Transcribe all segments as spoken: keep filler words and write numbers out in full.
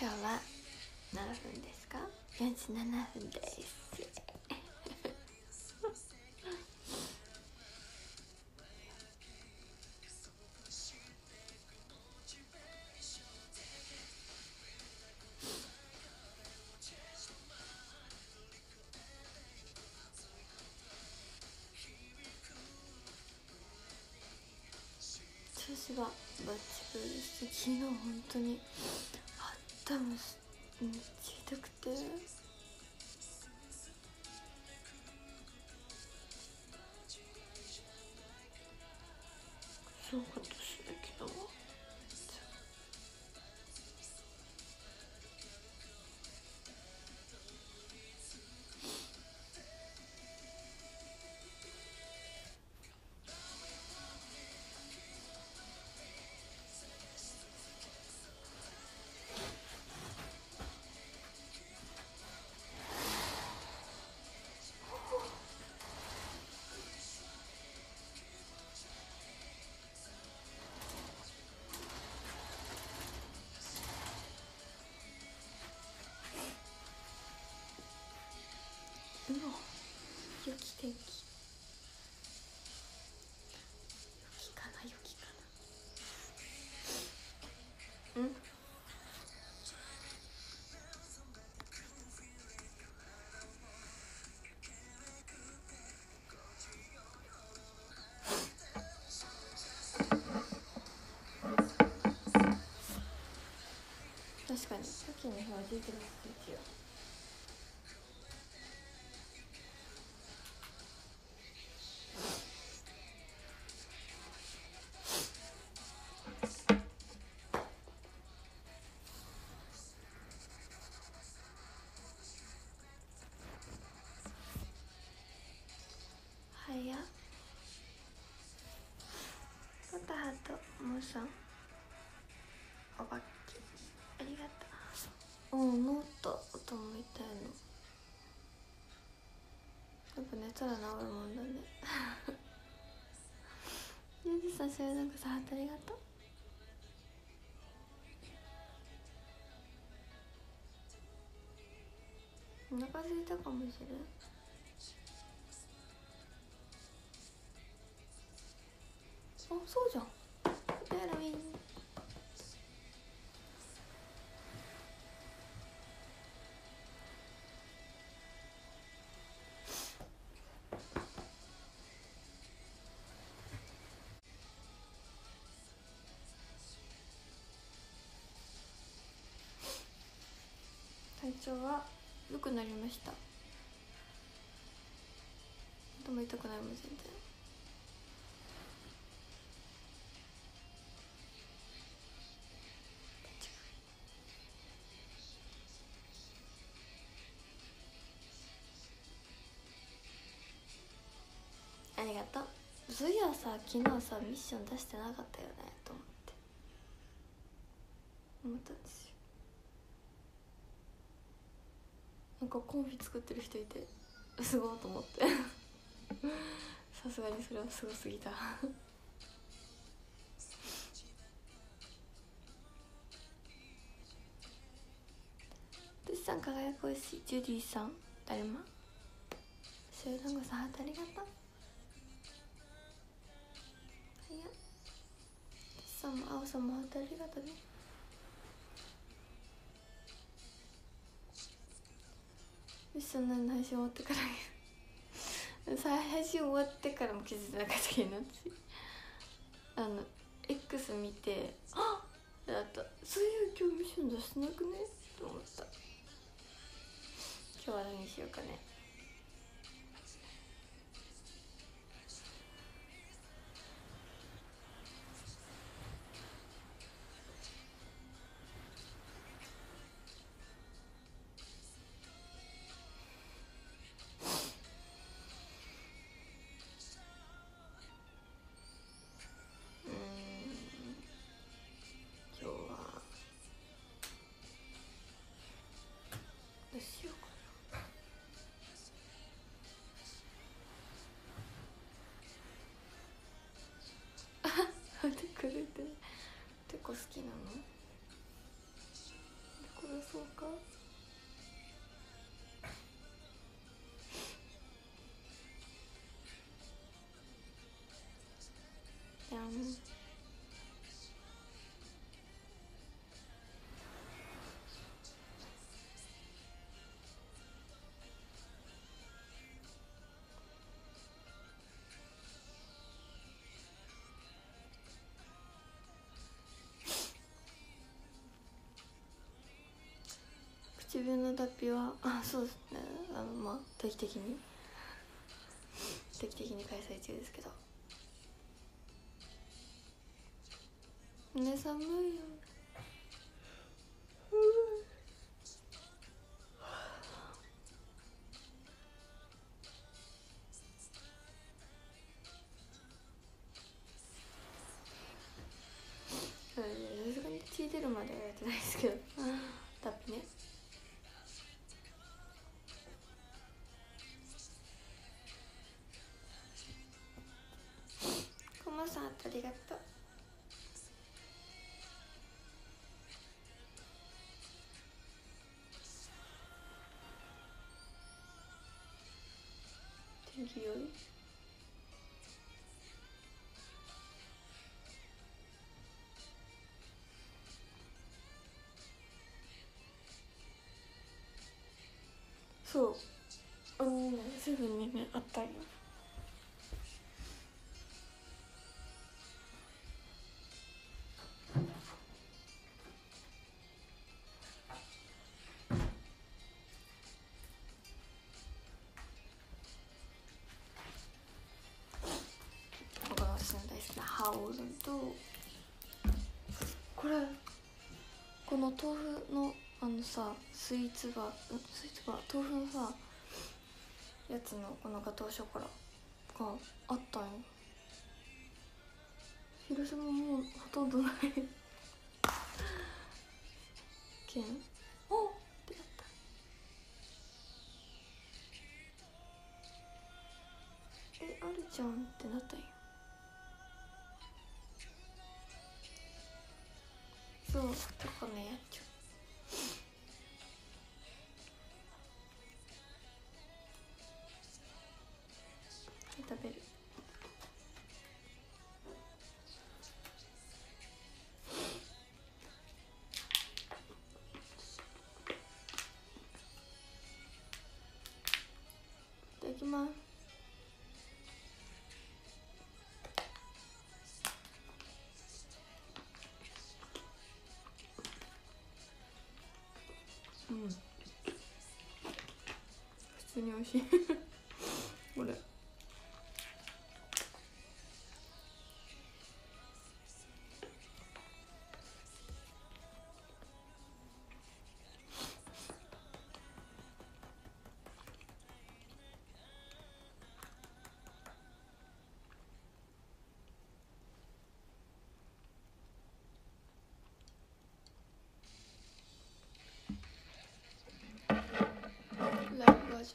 今日は何分ですか？よんじゅうななふんです調子はバッチグーです。昨日本当に頭めっちゃ痛くて、すごかったですね昨日は。うわ、良き天気、良きかな、良きかな。うん確かにさっきの表示出てますよ。はやポタハとモーさんおばっきありがとう。うんノート音も痛いの。やっぱ寝たら治るもんだねゆうじさん、それなんかさ、ハートありがとう。お腹空いたかもしれん。あ、そうじゃん。エラミン体調は良くなりました。頭痛くないもん全然。ありがとう。そういやさ、昨日さミッション出してなかったよねと思って思ったんですよ。なんかコンフィ作ってる人いてすごいと思ってさすがにそれはすごすぎたトシさん輝くおいしい。ジュディさんだるまシュウダンゴさんハートありがとう。はいやトシさんも青さんもハートありがとうね。ミッション何の配信終わってからさ配信終わってからも気づいてなかったけど、あの X 見てあっだった、そういう今日ミッション出してなくねと思った。今日は何しようかね。うーん今日はどうしようかな。てくれててこ好きなの？これ好そうか。いやもう唇の脱皮はあそうですね、あのまあ定期的に定期的に開催中ですけど。ね、寒いよ。さすがに血出るまではやってないですけど脱皮ね。コマさんありがとう。天気良い。そうあのねセブンにねあったんよ。僕の私の大好きなハオルとこれこの豆腐のあのさスイーツバースイーツバー豆腐のさやつのこのガトーショコラがあったんよ。広島もうほとんどないけんおっってやった。えあるじゃんってなったんよ。そうとかねやっちゃう。食べる。いただきます。うん普通に美味しいこれライブバージョンだ。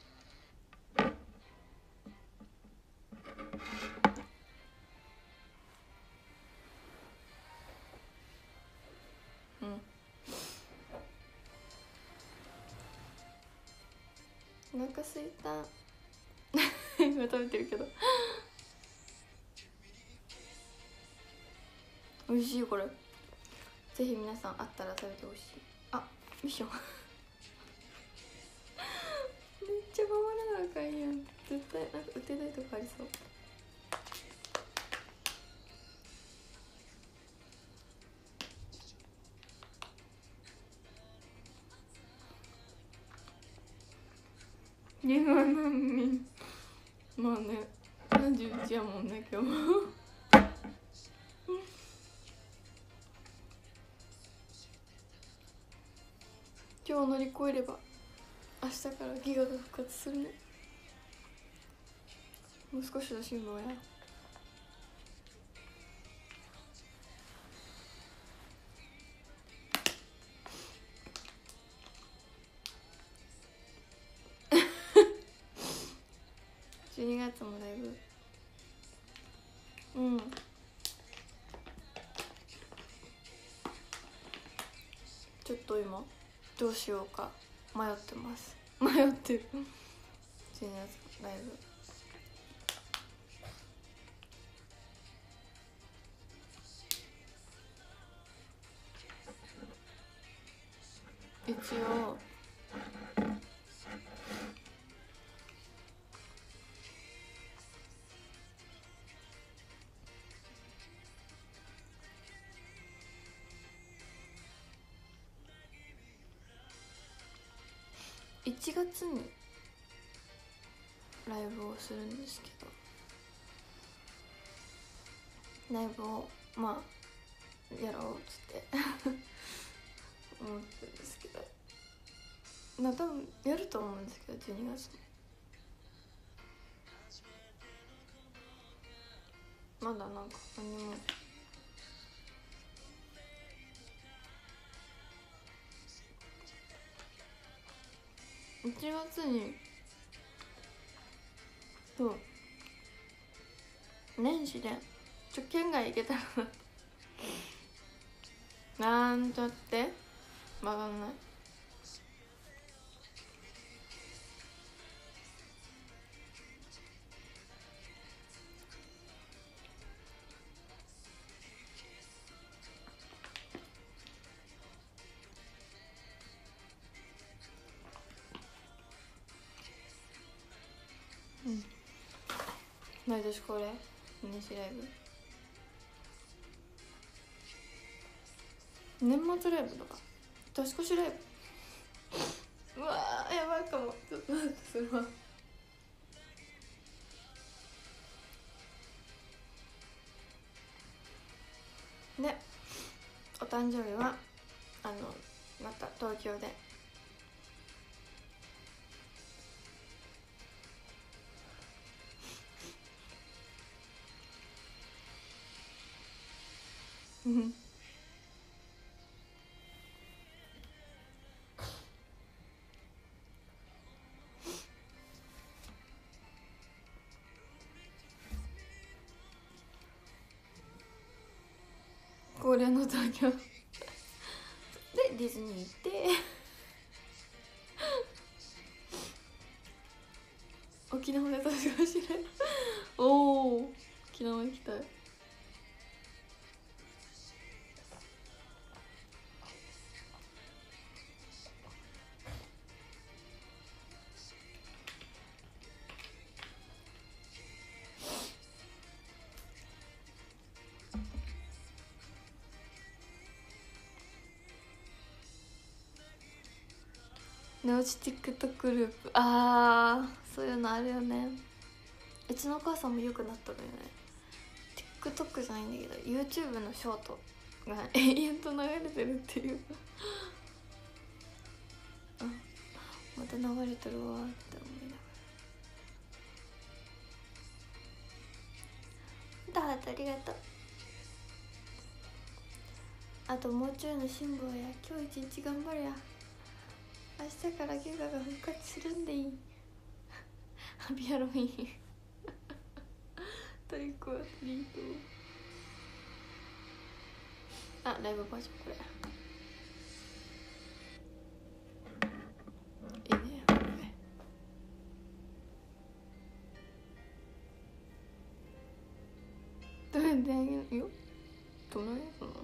うんお腹すいた今食べてるけど美味しいこれ。ぜひ皆さんあったら食べてほしい。あミッションめっちゃ守らなあかんやん。絶対なんか売ってないとこありそう。日本のみまあねさんじゅういちやもんね今日も今日乗り越えれば明日からギガが復活するね。もう少しの辛抱や。じゅうにがつもだいぶうんちょっと今どうしようか迷ってます迷ってるじゅうにがつライブ一応いちがつにライブをするんですけど、ライブをまあやろうっつって思ってるんですけど、まあ多分やると思うんですけどじゅうにがつもまだなんか何もいちがつにそう年始でちょ県外行けたらなんちゃってわかんない。うん毎年これ年始ライブ年末ライブとか年越しライブうわーやばいかもちょっと待ってそれはでお誕生日はあのまた東京でうん恒例の東京でディズニー行って沖縄で年越しライブおお沖縄行きたい。寝落ち TikTok ループあーそういうのあるよね。うちのお母さんもよくなったのよね。 TikTok じゃないんだけど YouTube のショートが永遠と流れてるっていうあまた流れてるわって思いながらだってありがとう。あともうちょいの辛抱や今日一日頑張るや明日からギガが復活するんでいいハビハロウィン最高ありがとう。あライブバージョンこれいいね。どうやってあげるよどないやつなの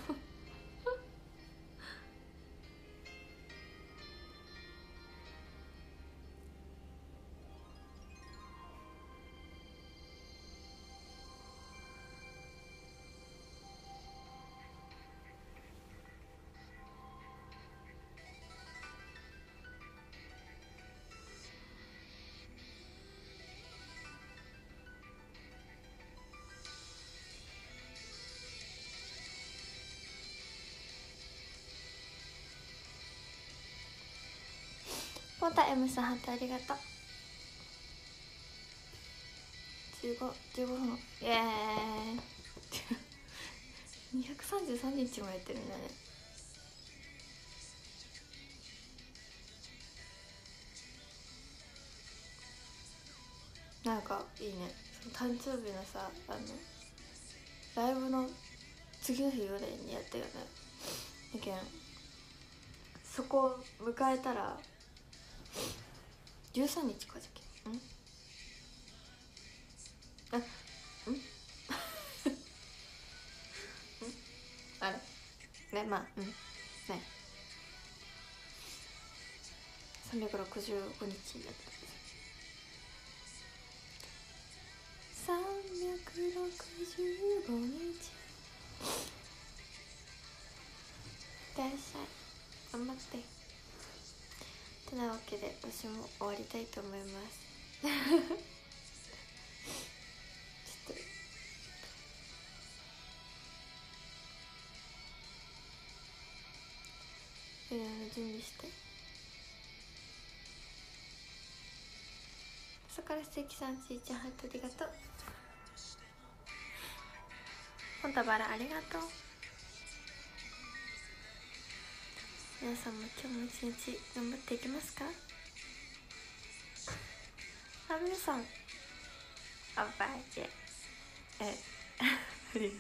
ポンタ M さん貼ってありがとう。じゅうご、じゅうごふんイエーイにひゃくさんじゅうさんにちもやってるんだね。なんかいいね。誕生日のさあのライブの次の日ぐらいにやったよね。やけんそこを迎えたらじゅうさんにちかじゃけん、んあんんあれね、まあうんねさんびゃくろくじゅうごにちになったさんびゃくろくじゅうごにちいらっしゃい、頑張って。てなわけで私も終わりたいと思いますちょっといろいろ準備して。朝から素敵さん、ちいちゃんハートありがとう。ポンタバラありがとう。皆さんも今日も一日頑張っていきますか。あ、皆さんあばええありが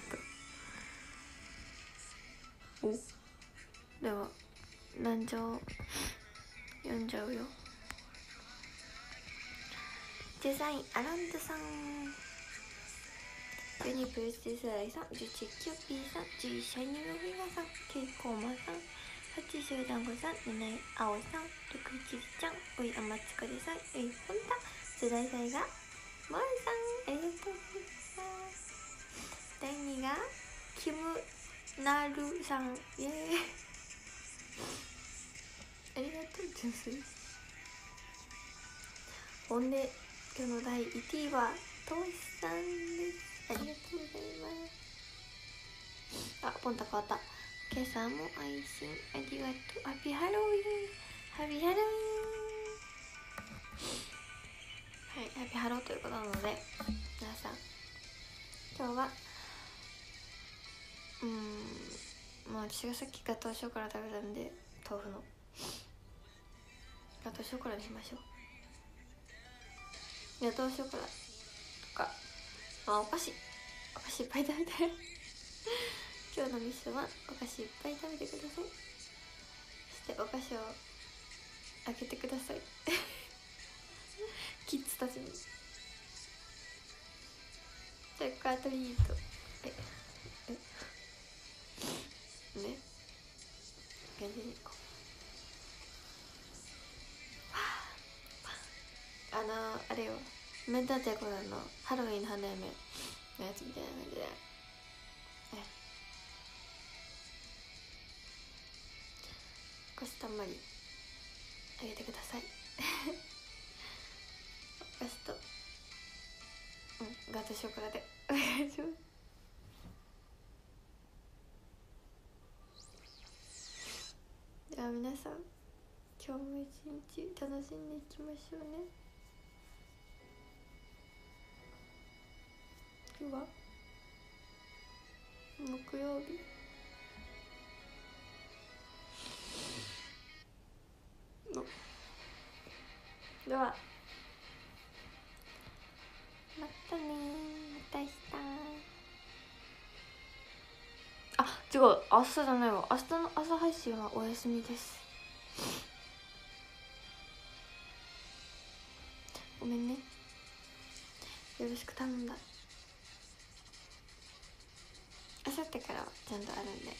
とう。お、では何条読んじゃうよ。デザインアランドさん、じゅうにプレステスライさん、じゅういちキューピーさん、じゅういちシャイニングフィガーさん、きゅうコーマさん、はち集団子さん、なないあおさん、ろくいちりちゃん、おいあまつかでさん、おいほんた、世代祭がもえさん、ありがとうございます。だいにがキムナルさん、イエーイありがとう。純粋。ほんで今日のだいいちいはとしさんです。ありがとうございます。あ、ポンタ変わった。今朝も配信ありがとう。ハッピーハロウィン、ハッピーハロウィン。はい、ハッピーハローということなので、皆さん今日はうーん、まあ私がさっきガトーショコラ食べたんで、豆腐のガトーショコラにしましょう。ガトーショコラとか、まあお菓子お菓子いっぱい食べて今日のミッションはお菓子いっぱい食べてください。そしてお菓子をあげてくださいキッズたちに。トリックアトリート、ええね、感じにこう、あのあれよ、メンターテコラのハロウィンの花嫁のやつみたいな感じで、お菓子たんまりあげてくださいお菓子と、うん、ガトーショコラでお願いします。では皆さん、今日も一日楽しんでいきましょうね。今日は木曜日、のではまたねー、また明日。あ、違う、明日じゃないわ。明日の朝配信はお休みです。ごめんね、よろしく頼んだ。明後日からはちゃんとあるんで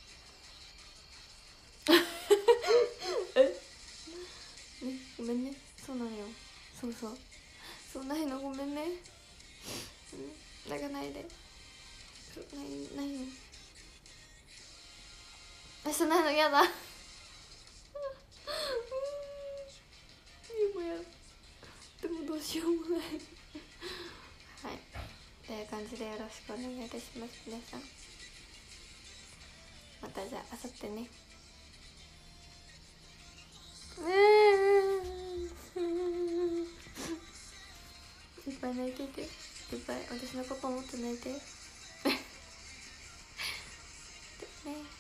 えね、ごめんね。そうなのよ、そうそう、そうないの、ごめんね。うん、泣かないで。そうないないの、明日ないのやだもやでもどうしようもないはい、という感じでよろしくお願いいたします。皆さんまたじゃあ明後日ね。いっぱい泣いてて、いっぱい私のパパもっと泣いてね。